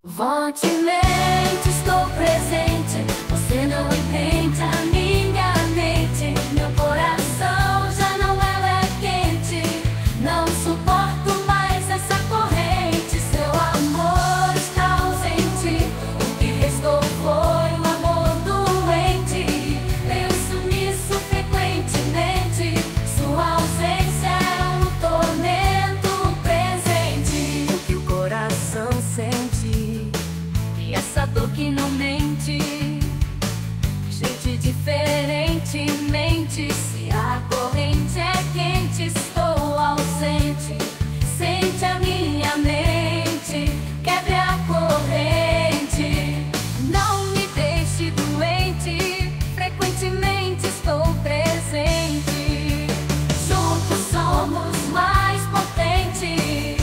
Fortemente estou presente, você não entende a minha mente. Meu coração já não é quente, não suporto mais essa corrente. Seu amor está ausente, o que restou foi um amor doente. Penso nisso frequentemente, sua ausência é um tormento presente. O que o coração sente, e essa dor que não mente, gente diferentemente. Se a corrente é quente, estou ausente. Sente a minha mente, quebre a corrente. Não me deixe doente, frequentemente estou presente. Juntos somos mais potentes.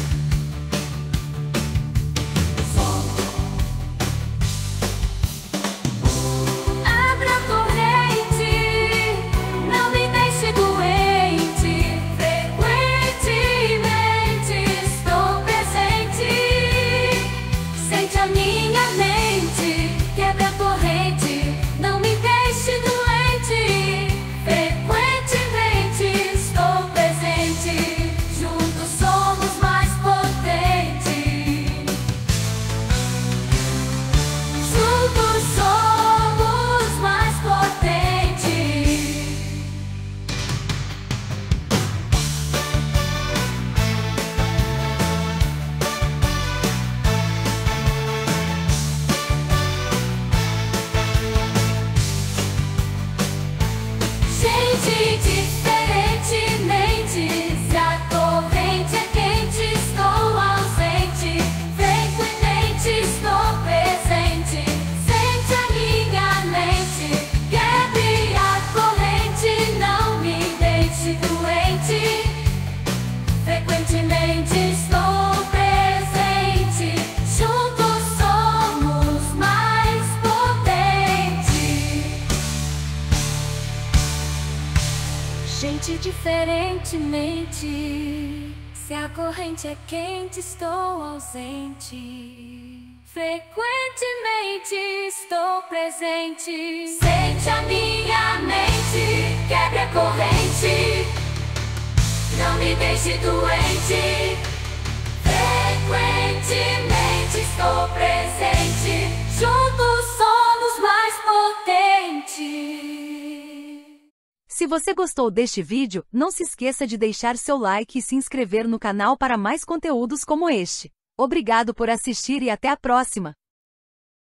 Abra a corrente, não me deixe doente. Frequentemente estou presente. Sente a minha mente, quebre a corrente. Não me deixe doente. Frequentemente estou presente. Juntos somos mais potentes. Juntos somos mais potentes. Gente diferentemente, se a corrente é quente, estou ausente. Frequentemente estou presente. Sente a minha mente, quebre a corrente. Não me deixe doente. Frequentemente estou presente. Juntos somos mais potentes. Gente diferentemente, se a corrente é quente, estou ausente. Frequentemente estou presente. Sente a minha mente, quebre a corrente. Não me deixe doente. Frequentemente estou presente. Juntos somos mais potentes. Se você gostou deste vídeo, não se esqueça de deixar seu like e se inscrever no canal para mais conteúdos como este. Obrigado por assistir e até a próxima!